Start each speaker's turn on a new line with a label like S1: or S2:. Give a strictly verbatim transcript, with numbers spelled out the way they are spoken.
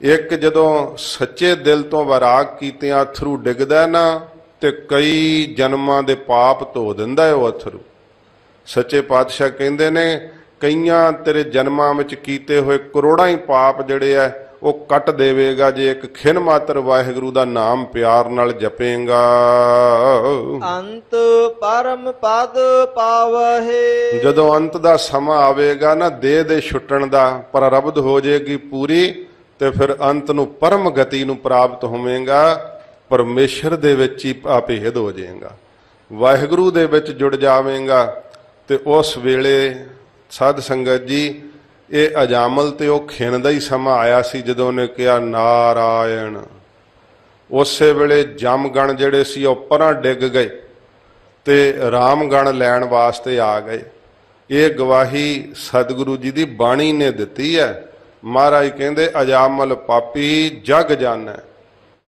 S1: एक जदों सच्चे दिल तो वैराग कीतियां अथरू डिगदा ना ते कई जन्मां दे पाप धो दिंदा है वो अथरू। सच्चे पातशाह कहंदे ने कईयां तेरे जन्मां विच कीते होए करोड़ां ही पाप जिहड़े है वो कट देवेगा जे एक खिन मात्र वाहिगुरू दा नाम प्यार नाल जपेगा।
S2: अंत परम पद पावहे।
S1: जदों अंत दा समा आवेगा ना देह दे छुट्टण दा प्रारब्ध हो जाएगी पूरी ते फिर अंत नूं परम गति नूं प्राप्त होवेगा। परमेश्वर दे विच ही अभेद हो जाएगा, वाहिगुरू दे विच जुड़ जावेगा। ते उस वेले साध संगत जी ये अजामल ते वो खिन दा ही समा आया सी जदों ने कहा नारायण। उस वेले जमगण जिहड़े सी वो परां डिग गए ते रामगण लैण वास्ते आ गए। ये गवाही सतगुरु जी की बाणी ने दिती है। महाराज कहंदे अजामल पापी जग जानै।